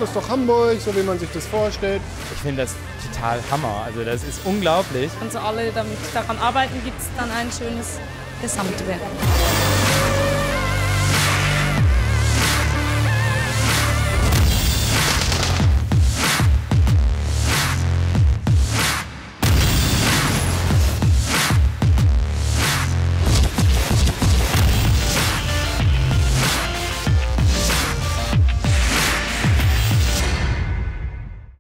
das ist doch Hamburg, so wie man sich das vorstellt. Ich finde das total Hammer, also das ist unglaublich. Und so alle damit daran arbeiten, gibt es dann ein schönes Gesamtwerk.